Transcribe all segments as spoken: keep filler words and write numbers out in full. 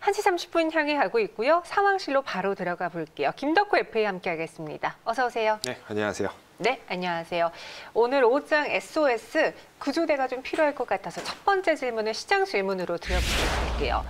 한 시 삼십 분 향해 가고 있고요. 상황실로 바로 들어가 볼게요. 김덕호 에프에이 함께하겠습니다. 어서 오세요. 네, 안녕하세요. 네, 안녕하세요. 오늘 오장 에스오에스 구조대가 좀 필요할 것 같아서 첫 번째 질문을 시장 질문으로 드려보도록 할게요.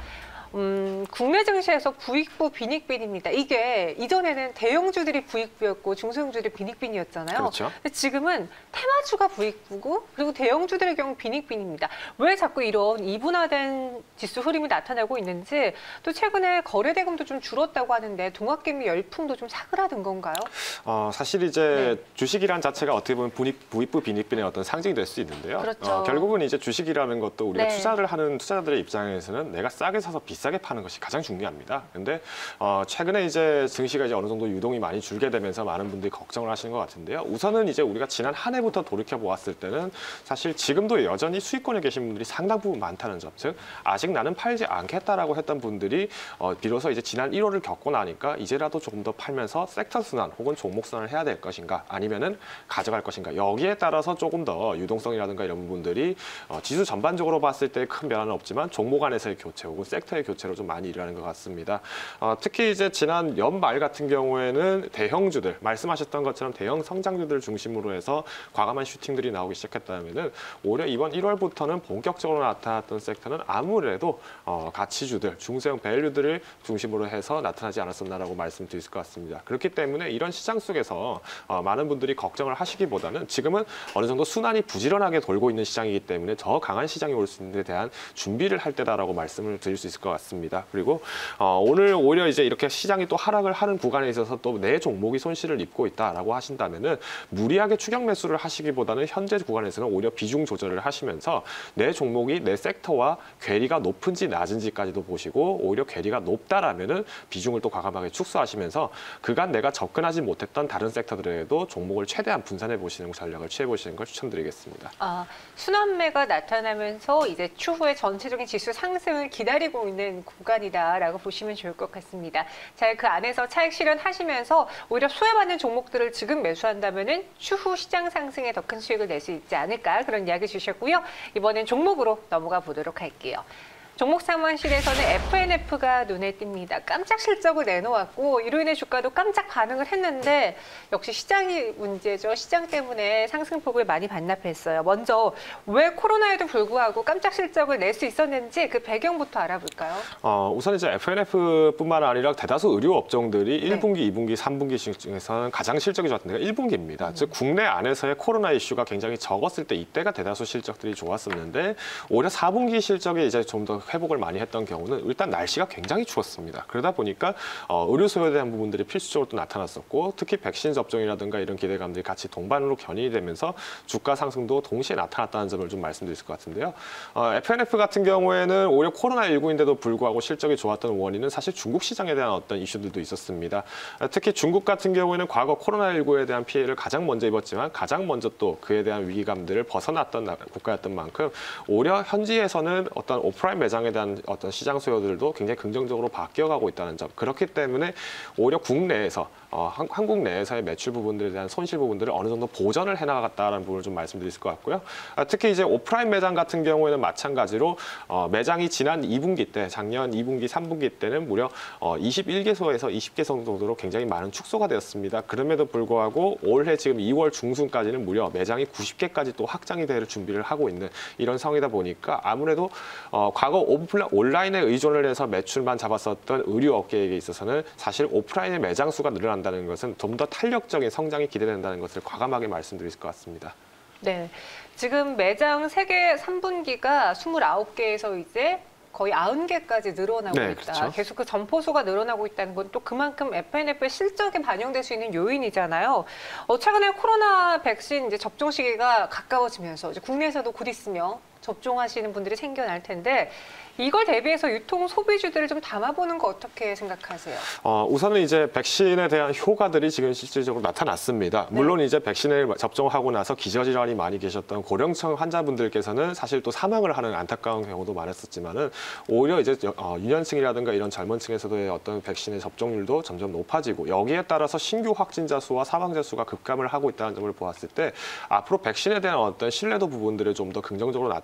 음, 국내 증시에서 부익부, 빈익빈입니다. 이게 이전에는 대형주들이 부익부였고 중소형주들이 빈익빈이었잖아요. 그렇죠. 근데 지금은 테마주가 부익부고 그리고 대형주들의 경우 빈익빈입니다. 왜 자꾸 이런 이분화된 지수 흐름이 나타나고 있는지, 또 최근에 거래 대금도 좀 줄었다고 하는데 동학개미 열풍도 좀 사그라든 건가요? 어, 사실 이제 네. 주식이란 자체가 어떻게 보면 부익, 부익부, 빈익빈의 어떤 상징이 될 수 있는데요. 그렇죠. 어, 결국은 이제 주식이라는 것도 우리가 네. 투자를 하는 투자자들의 입장에서는 내가 싸게 사서 비싸게 비싸게 파는 것이 가장 중요합니다. 근데 어, 최근에 이제 증시가 이제 어느 정도 유동이 많이 줄게 되면서 많은 분들이 걱정을 하시는 것 같은데요. 우선은 이제 우리가 지난 한 해부터 돌이켜 보았을 때는 사실 지금도 여전히 수익권에 계신 분들이 상당 부분 많다는 점, 즉 아직 나는 팔지 않겠다라고 했던 분들이 어, 비로소 이제 지난 일월을 겪고 나니까 이제라도 조금 더 팔면서 섹터 순환 혹은 종목 순환을 해야 될 것인가, 아니면은 가져갈 것인가, 여기에 따라서 조금 더 유동성이라든가 이런 부분들이 어, 지수 전반적으로 봤을 때 큰 변화는 없지만 종목 안에서의 교체 혹은 섹터의 교체로 좀 많이 일어나는 것 같습니다. 어, 특히 이제 지난 연말 같은 경우에는 대형주들, 말씀하셨던 것처럼 대형 성장주들 중심으로 해서 과감한 슈팅들이 나오기 시작했다면은 오히려 이번 일월부터는 본격적으로 나타났던 섹터는 아무래도 어, 가치주들, 중소형 밸류들을 중심으로 해서 나타나지 않았었나라고 말씀드릴 것 같습니다. 그렇기 때문에 이런 시장 속에서 어, 많은 분들이 걱정을 하시기보다는 지금은 어느 정도 순환이 부지런하게 돌고 있는 시장이기 때문에 더 강한 시장이 올 수 있는 데 대한 준비를 할 때다라고 말씀을 드릴 수 있을 것 같습니다. 같습니다. 그리고 어, 오늘 오히려 이제 이렇게 시장이 또 하락을 하는 구간에 있어서 또 내 종목이 손실을 입고 있다라고 하신다면은 무리하게 추격 매수를 하시기보다는 현재 구간에서는 오히려 비중 조절을 하시면서 내 종목이 내 섹터와 괴리가 높은지 낮은지까지도 보시고, 오히려 괴리가 높다라면은 비중을 또 과감하게 축소하시면서 그간 내가 접근하지 못했던 다른 섹터들에도 종목을 최대한 분산해 보시는 전략을 취해 보시는 걸 추천드리겠습니다. 아, 순환매가 나타나면서 이제 추후에 전체적인 지수 상승을 기다리고 있는 구간이다라고 보시면 좋을 것 같습니다. 자, 그 안에서 차익 실현하시면서 오히려 소외받는 종목들을 지금 매수한다면은 추후 시장 상승에 더 큰 수익을 낼 수 있지 않을까, 그런 이야기 주셨고요. 이번엔 종목으로 넘어가 보도록 할게요. 종목 상황실에서는 에프엔에프가 눈에 띕니다. 깜짝 실적을 내놓았고 이로 인해 주가도 깜짝 반응을 했는데 역시 시장이 문제죠. 시장 때문에 상승폭을 많이 반납했어요. 먼저 왜 코로나에도 불구하고 깜짝 실적을 낼 수 있었는지 그 배경부터 알아볼까요? 어, 우선 이제 에프엔에프뿐만 아니라 대다수 의료 업종들이 네. 일 분기, 이 분기, 삼 분기 중에서는 가장 실적이 좋았던 데가 일 분기입니다. 음. 즉 국내 안에서의 코로나 이슈가 굉장히 적었을 때 이때가 대다수 실적들이 좋았었는데, 오히려 사 분기 실적이 이제 좀 더 회복을 많이 했던 경우는 일단 날씨가 굉장히 추웠습니다. 그러다 보니까 어, 의료 수요에 대한 부분들이 필수적으로 또 나타났었고, 특히 백신 접종이라든가 이런 기대감들이 같이 동반으로 견인이 되면서 주가 상승도 동시에 나타났다는 점을 좀 말씀드릴 것 같은데요. 어, 에프엔에프 같은 경우에는 오히려 코로나 십구인데도 불구하고 실적이 좋았던 원인은 사실 중국 시장에 대한 어떤 이슈들도 있었습니다. 특히 중국 같은 경우에는 과거 코로나 십구에 대한 피해를 가장 먼저 입었지만 가장 먼저 또 그에 대한 위기감들을 벗어났던 국가였던 만큼 오히려 현지에서는 어떤 오프라인 매장 에 대한 어떤 시장 수요들도 굉장히 긍정적으로 바뀌어가고 있다는 점. 그렇기 때문에 오히려 국내에서 어, 한국 내에서의 매출 부분들에 대한 손실 부분들을 어느 정도 보전을 해나갔다는 부분을 좀 말씀드릴 것 같고요. 아, 특히 이제 오프라인 매장 같은 경우에는 마찬가지로 어, 매장이 지난 이 분기 때, 작년 이 분기, 삼 분기 때는 무려 어, 이십일 개소에서 이십 개 정도로 굉장히 많은 축소가 되었습니다. 그럼에도 불구하고 올해 지금 이월 중순까지는 무려 매장이 구십 개까지 또 확장이 될 준비를 하고 있는 이런 상황이다 보니까 아무래도 어, 과거 오프라, 온라인에 의존을 해서 매출만 잡았었던 의류 업계에 있어서는 사실 오프라인의 매장 수가 늘어난 다는 것은 좀 더 탄력적인 성장이 기대된다는 것을 과감하게 말씀드릴 것 같습니다. 네, 지금 매장 세계 삼 분기가 이십구 개에서 이제 거의 아흔 개까지 늘어나고 네, 있다. 그렇죠. 계속 그 점포수가 늘어나고 있다는 건 또 그만큼 에프엔에프의 실적에 반영될 수 있는 요인이잖아요. 어, 최근에 코로나 백신 이제 접종 시기가 가까워지면서 이제 국내에서도 곧 있으면 접종하시는 분들이 생겨날 텐데, 이걸 대비해서 유통 소비주들을 좀 담아보는 거 어떻게 생각하세요? 어, 우선은 이제 백신에 대한 효과들이 지금 실질적으로 나타났습니다. 물론 네. 이제 백신을 접종하고 나서 기저질환이 많이 계셨던 고령층 환자분들께서는 사실 또 사망을 하는 안타까운 경우도 많았었지만은, 오히려 이제 어, 유년층이라든가 이런 젊은 층에서도의 어떤 백신의 접종률도 점점 높아지고, 여기에 따라서 신규 확진자 수와 사망자 수가 급감을 하고 있다는 점을 보았을 때 앞으로 백신에 대한 어떤 신뢰도 부분들을 좀 더 긍정적으로 나타나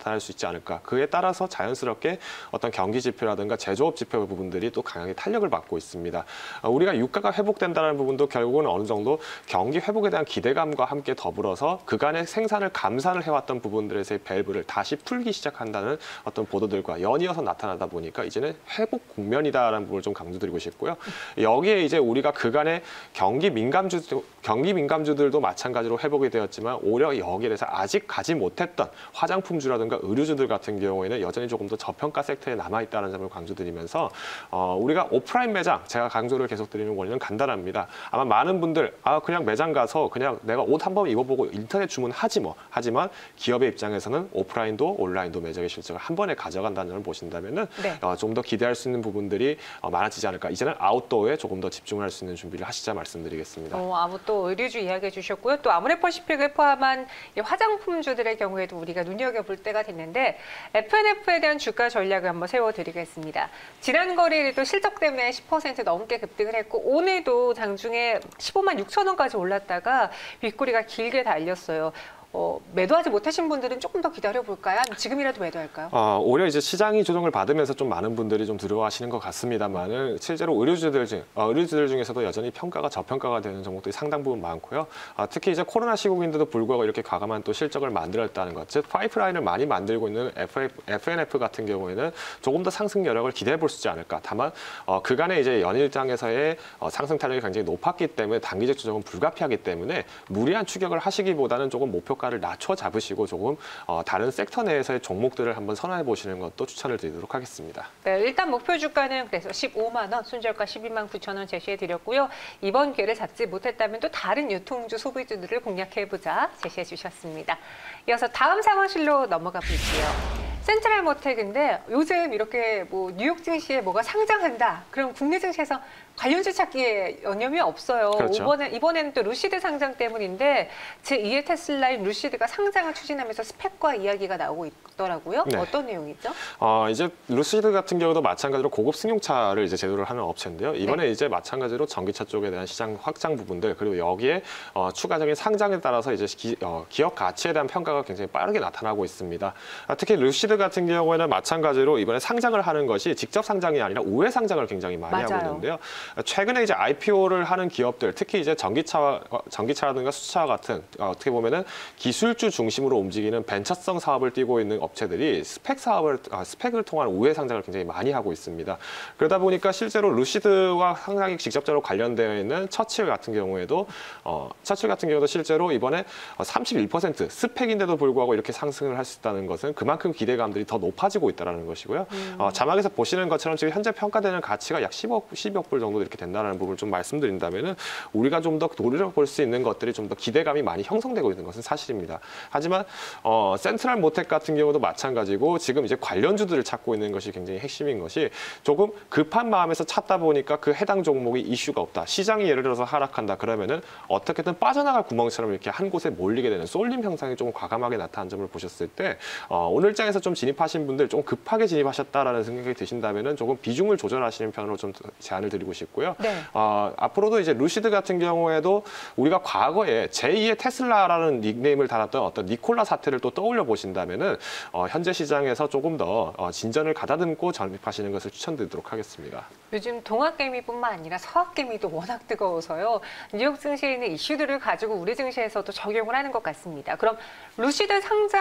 나타날 수 있지 않을까. 그에 따라서 자연스럽게 어떤 경기 지표라든가 제조업 지표 부분들이 또 강하게 탄력을 받고 있습니다. 우리가 유가가 회복된다는 부분도 결국은 어느 정도 경기 회복에 대한 기대감과 함께 더불어서 그간의 생산을 감산을 해왔던 부분들에서의 밸브를 다시 풀기 시작한다는 어떤 보도들과 연이어서 나타나다 보니까 이제는 회복 국면이다라는 부분을 좀 강조드리고 싶고요. 여기에 이제 우리가 그간의 경기 민감주 경기 민감주들도 마찬가지로 회복이 되었지만 오히려 여기에 대해서 아직 가지 못했던 화장품주라든가 의류주들 같은 경우에는 여전히 조금 더 저평가 섹터에 남아있다는 점을 강조드리면서 어, 우리가 오프라인 매장, 제가 강조를 계속 드리는 원인은 간단합니다. 아마 많은 분들 아 그냥 매장 가서 그냥 내가 옷 한번 입어보고 인터넷 주문하지 뭐. 하지만 기업의 입장에서는 오프라인도 온라인도 매장의 실적을 한 번에 가져간다는 점을 보신다면은 네. 어, 좀 더 기대할 수 있는 부분들이 어, 많아지지 않을까. 이제는 아웃도어에 조금 더 집중을 할 수 있는 준비를 하시자 말씀드리겠습니다. 어, 아무 또 의류주 이야기해 주셨고요. 또 아모레퍼시픽을 포함한 이 화장품주들의 경우에도 우리가 눈여겨볼 때가 됐는데 에프엔에프에 대한 주가 전략을 한번 세워드리겠습니다. 지난 거래일에도 실적 때문에 십 퍼센트 넘게 급등을 했고 오늘도 장중에 십오만 육천 원까지 올랐다가 윗꼬리가 길게 달렸어요. 어, 매도하지 못하신 분들은 조금 더 기다려볼까요? 아니면 지금이라도 매도할까요? 어, 오히려 이제 시장이 조정을 받으면서 좀 많은 분들이 좀 들어가시는 것 같습니다만은 실제로 의류주들 중 어, 의류주들 중에서도 여전히 평가가 저평가가 되는 종목들이 상당 부분 많고요. 아, 특히 이제 코로나 시국인데도 불구하고 이렇게 과감한 또 실적을 만들었다는 것, 즉 파이프라인을 많이 만들고 있는 에프엔에프 같은 경우에는 조금 더 상승 여력을 기대해 볼 수 있지 않을까. 다만 어, 그간의 이제 연일장에서의 어, 상승 탄력이 굉장히 높았기 때문에 단기적 조정은 불가피하기 때문에 무리한 추격을 하시기보다는 조금 목표 를 낮춰 잡으시고 조금 어, 다른 섹터 내에서의 종목들을 한번 선호해 보시는 것도 추천을 드리도록 하겠습니다. 네, 일단 목표 주가는 그래서 십오만 원, 순저가 십이만 구천 원 제시해 드렸고요. 이번 기회를 잡지 못했다면 또 다른 유통주 소비주들을 공략해 보자 제시해 주셨습니다. 이어서 다음 상황실로 넘어가 볼게요. 센트럴 모텍인데 요즘 이렇게 뭐 뉴욕 증시에 뭐가 상장한다. 그럼 국내 증시에서 관련주 찾기에 여념이 없어요. 그렇죠. 이번에, 이번에는 또 루시드 상장 때문인데 제이의 테슬라인 루시드가 상장을 추진하면서 스펙과 이야기가 나오고 있더라고요. 네. 어떤 내용이죠? 어, 이제 루시드 같은 경우도 마찬가지로 고급 승용차를 이제 제조를 하는 업체인데요. 이번에 네. 이제 마찬가지로 전기차 쪽에 대한 시장 확장 부분들 그리고 여기에 어, 추가적인 상장에 따라서 이제 기, 어, 기업 가치에 대한 평가가 굉장히 빠르게 나타나고 있습니다. 아, 특히 루시드 같은 경우에는 마찬가지로 이번에 상장을 하는 것이 직접 상장이 아니라 우회 상장을 굉장히 많이 맞아요. 하고 있는데요. 최근에 이제 아이피오를 하는 기업들, 특히 이제 전기차, 전기차라든가 수차 같은 어, 어떻게 보면은 기술주 중심으로 움직이는 벤처성 사업을 띄고 있는 업체들이 스펙 사업을 아, 스펙을 통한 우회 상장을 굉장히 많이 하고 있습니다. 그러다 보니까 실제로 루시드와 상당히 직접적으로 관련되어 있는 처칠 같은 경우에도 어, 처칠 같은 경우도 실제로 이번에 삼십일 퍼센트 스펙인데도 불구하고 이렇게 상승을 할 수 있다는 것은 그만큼 기대감들이 더 높아지고 있다는 것이고요. 음. 어, 자막에서 보시는 것처럼 지금 현재 평가되는 가치가 약 십억, 십억 불 정도 이렇게 된다는 부분을 좀 말씀드린다면은 우리가 좀 더 노려볼 수 있는 것들이 좀 더 기대감이 많이 형성되고 있는 것은 사실입니다. 하지만 어, 센트럴 모텍 같은 경우도 마찬가지고 지금 이제 관련주들을 찾고 있는 것이 굉장히 핵심인 것이 조금 급한 마음에서 찾다 보니까 그 해당 종목이 이슈가 없다. 시장이 예를 들어서 하락한다 그러면은 어떻게든 빠져나갈 구멍처럼 이렇게 한 곳에 몰리게 되는 쏠림 현상이 좀 과감하게 나타난 점을 보셨을 때 어, 오늘장에서 좀 진입하신 분들 좀 급하게 진입하셨다라는 생각이 드신다면은 조금 비중을 조절하시는 편으로 좀 제안을 드리고 싶고요. 네. 어, 앞으로도 이제 루시드 같은 경우에도 우리가 과거에 제이의 테슬라라는 닉네임을 달았던 어떤 니콜라 사태를 또 떠올려 보신다면은 어, 현재 시장에서 조금 더 어, 진전을 가다듬고 진입하시는 것을 추천드리도록 하겠습니다. 요즘 동학개미뿐만 아니라 서학개미도 워낙 뜨거워서요. 뉴욕 증시에 있는 이슈들을 가지고 우리 증시에서도 적용을 하는 것 같습니다. 그럼 루시드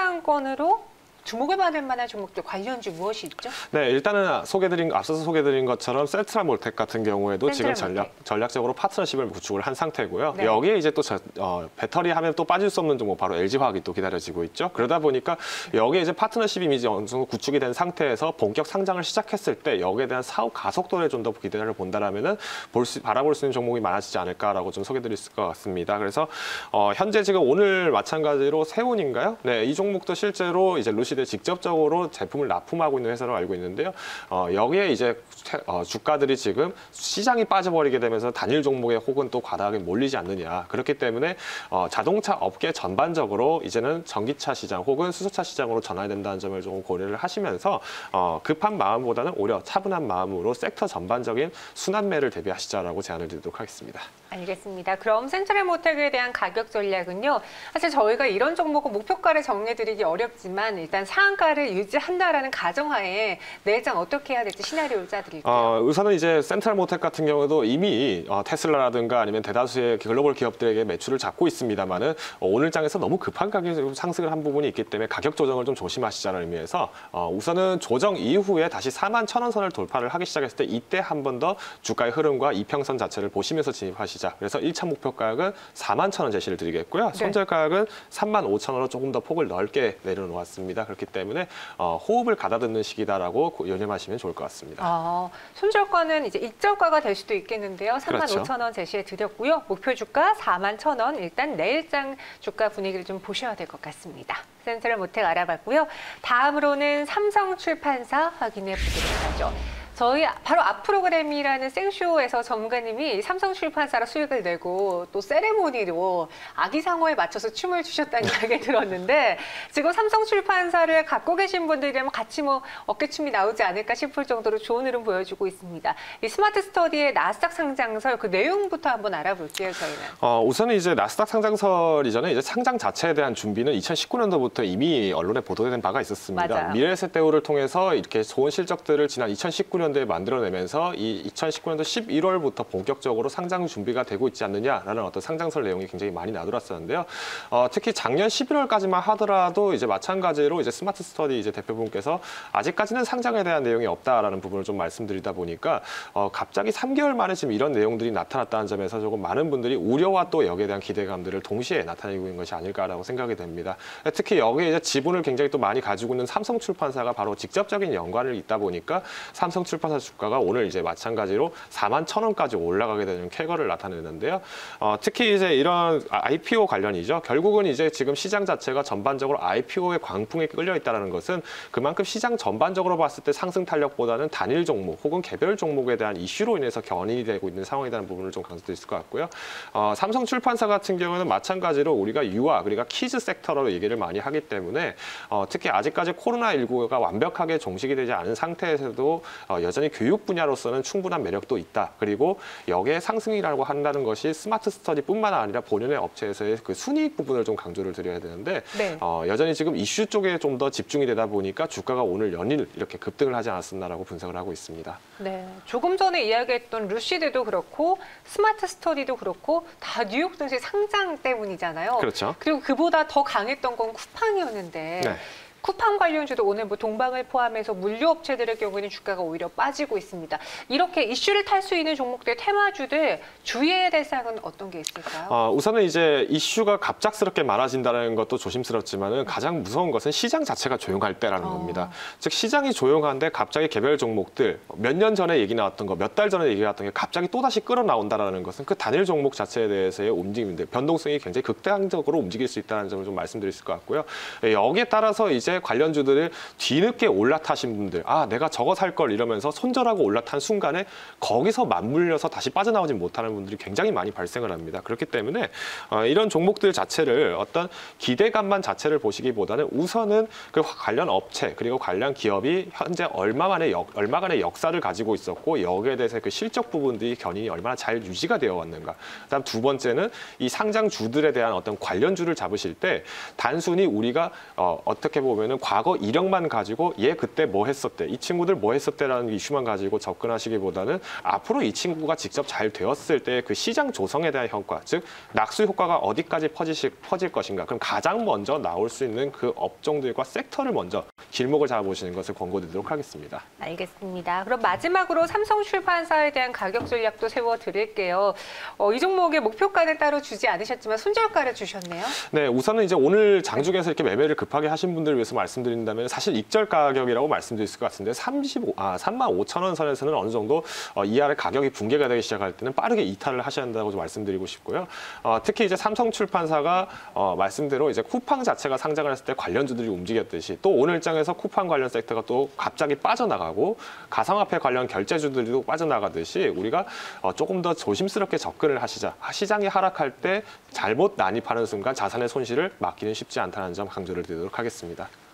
상장권으로 주목을 받을 만한 종목들 관련주 무엇이 있죠? 네, 일단은 소개드린 앞서서 소개드린 것처럼 센트럴 모텍 같은 경우에도 지금 전략 모텍. 전략적으로 파트너십을 구축을 한 상태고요. 네. 여기에 이제 또 저, 어, 배터리 하면 또 빠질 수 없는 종목 바로 엘지화학이 또 기다려지고 있죠. 그러다 보니까 여기에 이제 파트너십이 이제 어느 정도 구축이 된 상태에서 본격 상장을 시작했을 때 여기에 대한 사업 가속도를 좀 더 기대를 본다라면은 볼 수, 바라볼 수 있는 종목이 많아지지 않을까라고 좀 소개드릴 수 있을 것 같습니다. 그래서 어, 현재 지금 오늘 마찬가지로 세운인가요? 네, 이 종목도 실제로 이제 루시 직접적으로 제품을 납품하고 있는 회사로 알고 있는데요. 어, 여기에 이제 어, 주가들이 지금 시장이 빠져버리게 되면서 단일 종목에 혹은 또 과다하게 몰리지 않느냐. 그렇기 때문에 어, 자동차 업계 전반적으로 이제는 전기차 시장 혹은 수소차 시장으로 전환이 된다는 점을 좀 고려를 하시면서 어, 급한 마음보다는 오히려 차분한 마음으로 섹터 전반적인 순환매를 대비하시자라고 제안을 드리도록 하겠습니다. 알겠습니다. 그럼 센트럴 모텍에 대한 가격 전략은요. 사실 저희가 이런 종목은 목표가를 정해드리기 어렵지만 일단 일단 상한가를 유지한다라는 가정하에 내일장 어떻게 해야 될지 시나리오를 짜드릴게요. 어, 우선은 이제 센트럴모텍 같은 경우도 이미 어, 테슬라라든가 아니면 대다수의 글로벌 기업들에게 매출을 잡고 있습니다만은 어, 오늘 장에서 너무 급한 가격 상승을 한 부분이 있기 때문에 가격 조정을 좀 조심하시자는 의미에서 어, 우선은 조정 이후에 다시 사만 천 원 선을 돌파를 하기 시작했을 때 이때 한 번 더 주가의 흐름과 이평선 자체를 보시면서 진입하시자. 그래서 일 차 목표 가격은 사만 천 원 제시를 드리겠고요. 네. 손절 가격은 삼만 오천 원으로 조금 더 폭을 넓게 내려놓았습니다. 그렇기 때문에 어, 호흡을 가다듬는 시기다라고 연념하시면 좋을 것 같습니다. 아, 손절가는 이제 익절가가 될 수도 있겠는데요. 삼만 그렇죠. 오천 원 제시해 드렸고요. 목표 주가 사만 천 원. 일단 내일장 주가 분위기를 좀 보셔야 될 것 같습니다. 센트럴모텍 알아봤고요. 다음으로는 삼성출판사 확인해 보도록 하죠. 저희 바로 앞 프로그램이라는 생쇼에서 전문가님이 삼성출판사로 수익을 내고 또 세레모니로 아기상어에 맞춰서 춤을 추셨다는 이야기 들었는데 지금 삼성출판사를 갖고 계신 분들이라면 같이 뭐 어깨춤이 나오지 않을까 싶을 정도로 좋은 흐름 보여주고 있습니다. 이 스마트 스터디의 나스닥 상장설 그 내용부터 한번 알아볼게요, 저희는. 어, 우선은 이제 나스닥 상장설 이전에 이제 상장 자체에 대한 준비는 이천십구 년도부터 이미 언론에 보도된 바가 있었습니다. 맞아요. 미래에셋대우를 통해서 이렇게 좋은 실적들을 지난 이천십구 년도에 만들어내면서 이 이천십구 년도 십일월부터 본격적으로 상장 준비가 되고 있지 않느냐라는 어떤 상장설 내용이 굉장히 많이 나돌았었는데요. 어, 특히 작년 십일월까지만 하더라도 이제 마찬가지로 이제 스마트 스터디 이제 대표분께서 아직까지는 상장에 대한 내용이 없다라는 부분을 좀 말씀드리다 보니까 어, 갑자기 삼 개월 만에 지금 이런 내용들이 나타났다는 점에서 조금 많은 분들이 우려와 또 여기에 대한 기대감들을 동시에 나타내고 있는 것이 아닐까라고 생각이 됩니다. 특히 여기에 이제 지분을 굉장히 또 많이 가지고 있는 삼성출판사가 바로 직접적인 연관을 있다 보니까 삼성출판사 주가가 오늘 이제 마찬가지로 사만 천 원까지 올라가게 되는 쾌거를 나타내는데요. 어, 특히 이제 이런 아이피오 관련이죠. 결국은 이제 지금 시장 자체가 전반적으로 아이피오의 광풍에 끌려 있다는 것은 그만큼 시장 전반적으로 봤을 때 상승 탄력보다는 단일 종목 혹은 개별 종목에 대한 이슈로 인해서 견인이 되고 있는 상황이라는 부분을 좀 강조드릴 수 있을 것 같고요. 어, 삼성출판사 같은 경우는 마찬가지로 우리가 유아, 그러니까 키즈 섹터로 얘기를 많이 하기 때문에 어, 특히 아직까지 코로나십구가 완벽하게 종식이 되지 않은 상태에서도 어, 여전히 교육 분야로서는 충분한 매력도 있다. 그리고 여기에 상승이라고 한다는 것이 스마트 스터디뿐만 아니라 본연의 업체에서의 그 순이익 부분을 좀 강조를 드려야 되는데 네. 어, 여전히 지금 이슈 쪽에 좀 더 집중이 되다 보니까 주가가 오늘 연일 이렇게 급등을 하지 않았었나라고 분석을 하고 있습니다. 네, 조금 전에 이야기했던 루시드도 그렇고 스마트 스터디도 그렇고 다 뉴욕 증시 상장 때문이잖아요. 그렇죠. 그리고 그보다 더 강했던 건 쿠팡이었는데 네. 쿠팡 관련주도 오늘 뭐 동방을 포함해서 물류업체들의 경우에는 주가가 오히려 빠지고 있습니다. 이렇게 이슈를 탈 수 있는 종목들, 테마주들 주의해야 될 사항은 어떤 게 있을까요? 어, 우선은 이제 이슈가 갑작스럽게 많아진다는 것도 조심스럽지만은 가장 무서운 것은 시장 자체가 조용할 때라는 어. 겁니다. 즉 시장이 조용한데 갑자기 개별 종목들 몇 년 전에 얘기 나왔던 거, 몇 달 전에 얘기 나왔던 게 갑자기 또다시 끌어나온다라는 것은 그 단일 종목 자체에 대해서의 움직임들, 변동성이 굉장히 극단적으로 움직일 수 있다는 점을 좀 말씀드릴 수 있을 것 같고요. 여기에 따라서 이제 관련주들을 뒤늦게 올라타신 분들, 아 내가 저거 살 걸 이러면서 손절하고 올라탄 순간에 거기서 맞물려서 다시 빠져나오지 못하는 분들이 굉장히 많이 발생을 합니다. 그렇기 때문에 어, 이런 종목들 자체를 어떤 기대감만 자체를 보시기보다는 우선은 그 관련 업체 그리고 관련 기업이 현재 얼마만의 역, 얼마간의 역사를 가지고 있었고 여기에 대해서 그 실적 부분들이 견인이 얼마나 잘 유지가 되어 왔는가. 그다음 두 번째는 이 상장주들에 대한 어떤 관련주를 잡으실 때 단순히 우리가 어, 어떻게 보면 과거 이력만 가지고 얘 그때 뭐 했었대, 이 친구들 뭐 했었대라는 이슈만 가지고 접근하시기보다는 앞으로 이 친구가 직접 잘 되었을 때 그 시장 조성에 대한 효과, 즉 낙수 효과가 어디까지 퍼지실, 퍼질 것인가. 그럼 가장 먼저 나올 수 있는 그 업종들과 섹터를 먼저 길목을 잡아보시는 것을 권고드리도록 하겠습니다. 알겠습니다. 그럼 마지막으로 삼성출판사에 대한 가격 전략도 세워드릴게요. 어, 이 종목의 목표가는 따로 주지 않으셨지만 손절가를 주셨네요. 네, 우선은 이제 오늘 장중에서 이렇게 매매를 급하게 하신 분들을 위해서 말씀드린다면 사실 익절 가격이라고 말씀드릴 수 있을 것 같은데 삼십오, 아, 삼만 오천 원 선에서는 어느 정도 어, 이 아래 가격이 붕괴가 되기 시작할 때는 빠르게 이탈을 하셔야 한다고 좀 말씀드리고 싶고요. 어, 특히 이제 삼성출판사가 어, 말씀대로 이제 쿠팡 자체가 상장을 했을 때 관련주들이 움직였듯이 또 오늘 장에서 쿠팡 관련 섹터가 또 갑자기 빠져나가고 가상화폐 관련 결제주들도 빠져나가듯이 우리가 어, 조금 더 조심스럽게 접근을 하시자. 시장이 하락할 때 잘못 난입하는 순간 자산의 손실을 막기는 쉽지 않다는 점 강조를 드리도록 하겠습니다.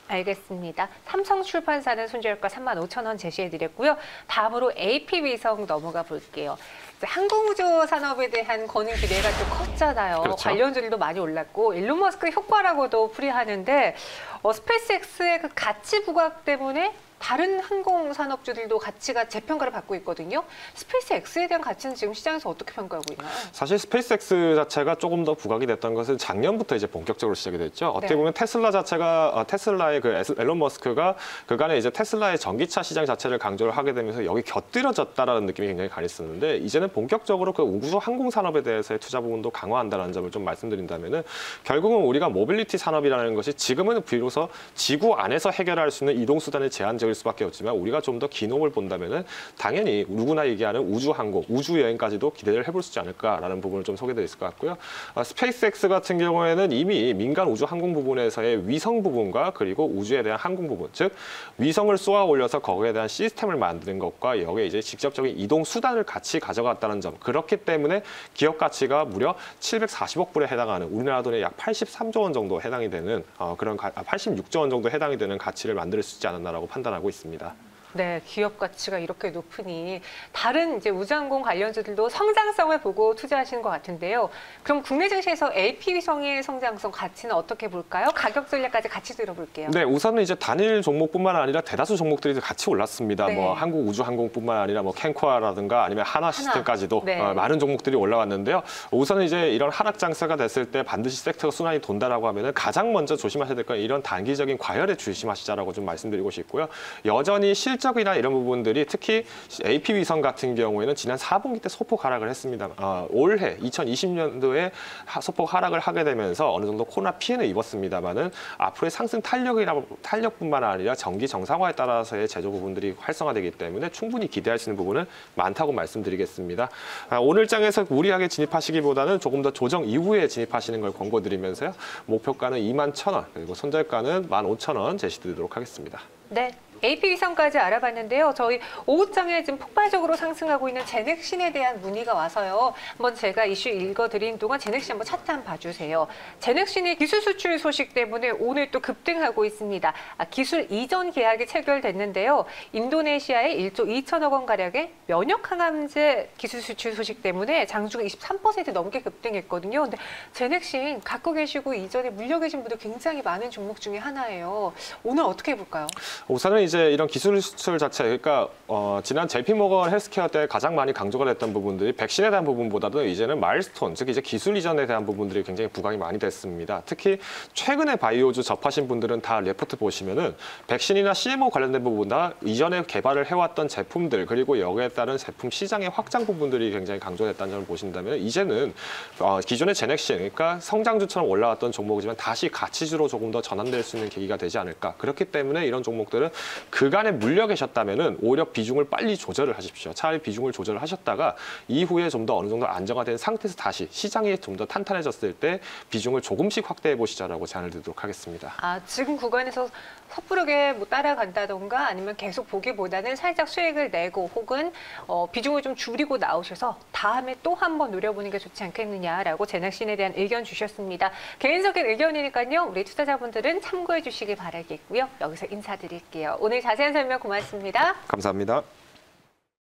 알겠습니다. 삼성출판사는 손절가 삼만 오천 원 제시해드렸고요. 다음으로 에이피위성 넘어가 볼게요. 이제 항공우주 산업에 대한 거는 기대가 좀 컸잖아요. 그렇죠. 관련주들도 많이 올랐고 일론 머스크 효과라고도 풀이하는데 어, 스페이스X의 그 가치 부각 때문에 다른 항공 산업주들도 가치가 재평가를 받고 있거든요. 스페이스X에 대한 가치는 지금 시장에서 어떻게 평가하고 있나요? 사실 스페이스X 자체가 조금 더 부각이 됐던 것은 작년부터 이제 본격적으로 시작이 됐죠. 어떻게 네. 보면 테슬라 자체가 어, 테슬라의 그 에스- 앨런 머스크가 그간에 이제 테슬라의 전기차 시장 자체를 강조를 하게 되면서 여기 곁들여졌다라는 느낌이 굉장히 강했었는데 이제는 본격적으로 그 우주 항공 산업에 대해서의 투자 부분도 강화한다는 점을 좀 말씀드린다면은 결국은 우리가 모빌리티 산업이라는 것이 지금은 비로소 지구 안에서 해결할 수 있는 이동 수단의 제한적일 수밖에 없지만 우리가 좀 더 기놈을 본다면은 당연히 누구나 얘기하는 우주 항공, 우주 여행까지도 기대를 해볼 수 있지 않을까라는 부분을 좀 소개드릴 수 있을 것 같고요. 어, 스페이스X 같은 경우에는 이미 민간 우주 항공 부분에서의 위성 부분과 그리고 우주에 대한 항공 부분, 즉 위성을 쏘아 올려서 거기에 대한 시스템을 만드는 것과 여기에 이제 직접적인 이동 수단을 같이 가져갔다는 점. 그렇기 때문에 기업 가치가 무려 칠백사십억 불에 해당하는 우리나라 돈의 약 팔십삼조 원 정도 해당이 되는 어, 그런 가, 아, 팔십육조 원 정도 해당이 되는 가치를 만들 수 있지 않았나라고 판단하고 있습니다. 네, 기업 가치가 이렇게 높으니 다른 이제 우주항공 관련주들도 성장성을 보고 투자하시는 것 같은데요. 그럼 국내 증시에서 에이피위성의 성장성 가치는 어떻게 볼까요? 가격 전략까지 같이 들어볼게요. 네, 우선은 이제 단일 종목뿐만 아니라 대다수 종목들이 같이 올랐습니다. 네. 뭐 한국 우주항공뿐만 아니라 뭐 캔코아라든가 아니면 하나 시스템까지도 네. 어, 많은 종목들이 올라왔는데요. 우선은 이제 이런 하락 장세가 됐을 때 반드시 섹터가 순환이 돈다라고 하면은 가장 먼저 조심하셔야 될 건 이런 단기적인 과열에 조심하시자라고 좀 말씀드리고 싶고요. 여전히 실 실적이나 이런 부분들이 특히 에이피위성 같은 경우에는 지난 사 분기 때 소폭 하락을 했습니다. 어, 올해 이천이십 년도에 하, 소폭 하락을 하게 되면서 어느 정도 코로나 피해는 입었습니다만은 앞으로의 상승 탄력이라 탄력뿐만 아니라 정기 정상화에 따라서의 제조 부분들이 활성화되기 때문에 충분히 기대할 수 있는 부분은 많다고 말씀드리겠습니다. 아, 오늘 장에서 무리하게 진입하시기보다는 조금 더 조정 이후에 진입하시는 걸 권고드리면서요. 목표가는 이만 천 원 그리고 손절가는 만 오천 원 제시드리도록 하겠습니다. 네. 에이피위성까지 알아봤는데요. 저희 오후장에 지금 폭발적으로 상승하고 있는 제넥신에 대한 문의가 와서요. 한번 제가 이슈 읽어드린 동안 제넥신 한번 차트 한번 봐주세요. 제넥신이 기술 수출 소식 때문에 오늘 또 급등하고 있습니다. 아, 기술 이전 계약이 체결됐는데요. 인도네시아의 일조 이천억 원 가량의 면역 항암제 기술 수출 소식 때문에 장주가 이십삼 퍼센트 넘게 급등했거든요. 근데 제넥신 갖고 계시고 이전에 물려 계신 분들 굉장히 많은 종목 중에 하나예요. 오늘 어떻게 볼까요? 우선은 이제 이런 기술 수출 자체, 그러니까 어, 지난 제이피모건 헬스케어 때 가장 많이 강조가 됐던 부분들이 백신에 대한 부분보다도 이제는 마일스톤, 즉 이제 기술 이전에 대한 부분들이 굉장히 부각이 많이 됐습니다. 특히 최근에 바이오주 접하신 분들은 다 레포트 보시면은 백신이나 씨엠오 관련된 부분보다 이전에 개발을 해왔던 제품들 그리고 여기에 따른 제품 시장의 확장 부분들이 굉장히 강조됐다는 점을 보신다면 이제는 어, 기존의 제넥신, 그러니까 성장주처럼 올라왔던 종목이지만 다시 가치주로 조금 더 전환될 수 있는 계기가 되지 않을까. 그렇기 때문에 이런 종목들은 그간에 물려 계셨다면은 오히려 비중을 빨리 조절을 하십시오. 차라리 비중을 조절을 하셨다가 이후에 좀 더 어느 정도 안정화된 상태에서 다시 시장이 좀 더 탄탄해졌을 때 비중을 조금씩 확대해 보시자라고 제안을 드리도록 하겠습니다. 아, 지금 구간에서 섣부르게 뭐 따라간다던가 아니면 계속 보기보다는 살짝 수익을 내고 혹은 어, 비중을 좀 줄이고 나오셔서 다음에 또 한번 노려보는 게 좋지 않겠느냐라고 제넥신에 대한 의견 주셨습니다. 개인적인 의견이니까요. 우리 투자자분들은 참고해 주시기 바라겠고요. 여기서 인사드릴게요. 오늘 자세한 설명 고맙습니다. 감사합니다.